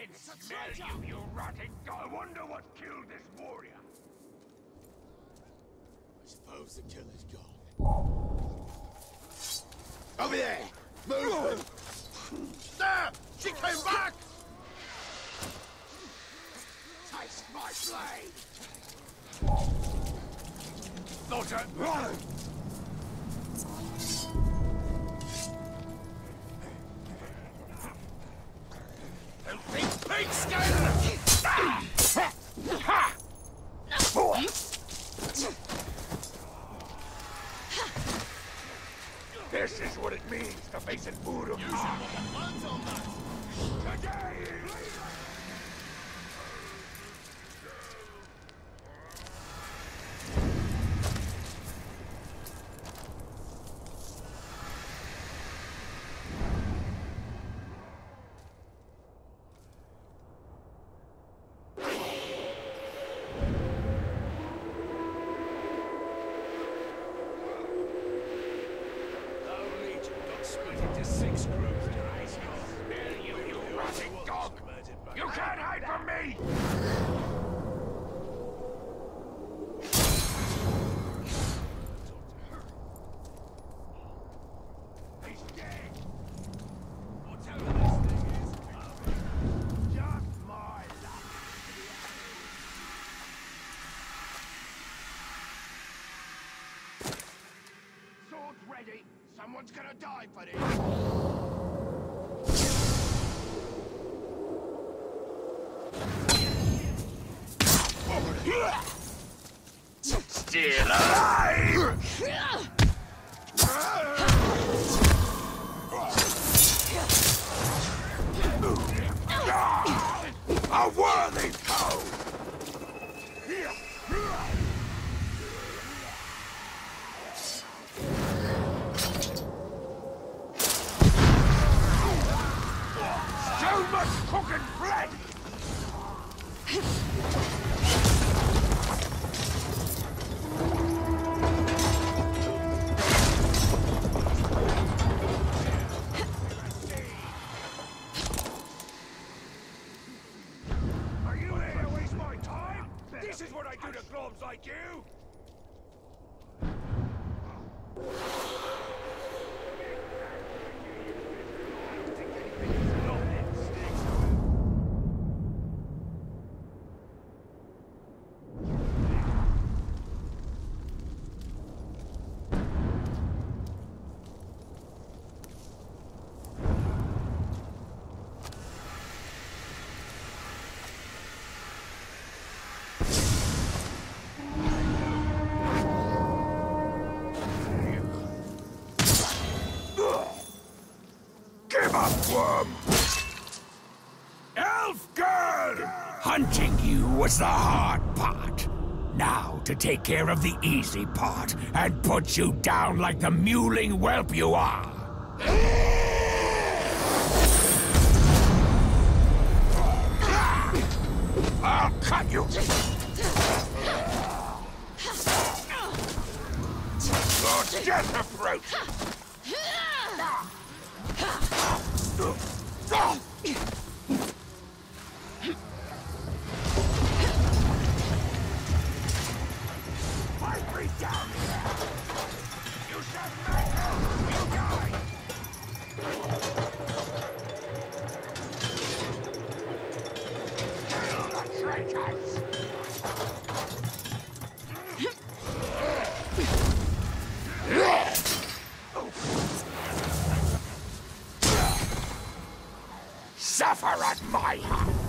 can smell you, you rotting dog! I wonder what killed this warrior. I suppose the killer's gone. Over there! Move! There! She came back! Taste my blade! Daughter, run! This is what it means to face an Urum. You can't hide from me! He's dead! Whatever this thing is, just my luck. Swords ready. Someone's gonna die for this. Still alive! A worthy foe! So much cooking blood! This is what I do to globs like you! Worm! Elf girl! Hunting you was the hard part. Now to take care of the easy part and put you down like the mewling whelp you are. I'll cut you! Lord Death approach! Fight me down here! You shall not go! You die! Kill the traitors! Suffer at my hand!